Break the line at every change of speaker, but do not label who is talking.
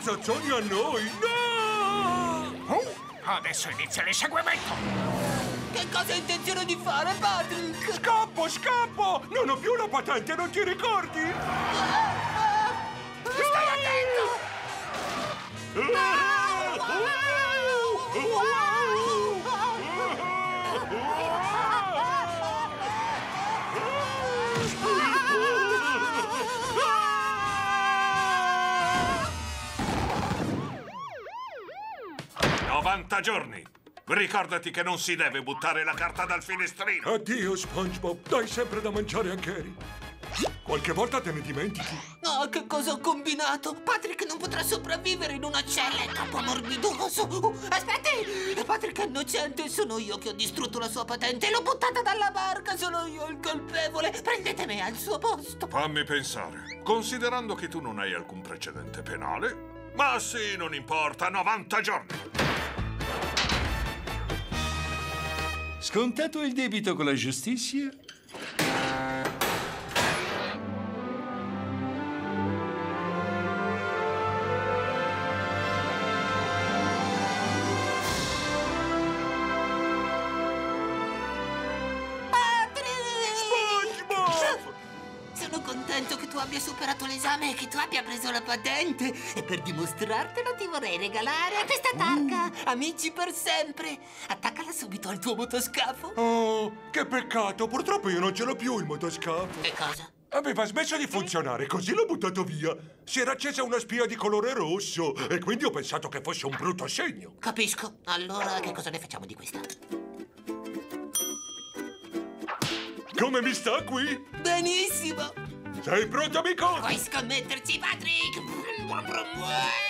cazzoni a noi! No!
Adesso inizia l'inseguimento!
Che cosa hai intenzione di fare, Patrick?
Scappo! Non ho più la patente, non ti ricordi?
Stai attento!
"90 giorni! Ricordati che non si deve buttare la carta dal finestrino!
Addio, SpongeBob. Dai sempre da mangiare a Gary. Qualche volta te ne dimentichi.
Oh, che cosa ho combinato? Patrick non potrà sopravvivere in una cella, è troppo morbidoso. Aspetti! Patrick è innocente, sono io che ho distrutto la sua patente. L'ho buttata dalla barca, sono io il colpevole. Prendete me al suo posto.
Fammi pensare. Considerando che tu non hai alcun precedente penale... Ma sì, non importa, 90 giorni!
Scontato il debito con la giustizia?
Sono contento che tu abbia superato l'esame e che tu abbia preso la patente. E per dimostrartelo ti vorrei regalare questa targa. Amici per sempre. Attaccala subito al tuo motoscafo.
Oh, che peccato. Purtroppo io non ce l'ho più il motoscafo.
Che cosa?
Aveva smesso di funzionare, così l'ho buttato via. Si era accesa una spia di colore rosso e quindi ho pensato che fosse un brutto segno.
Capisco. Allora, che cosa ne facciamo di questa?
Come mi sta qui?
Benissimo.
Sei pronto, amico?
Puoi scommetterci, Patrick.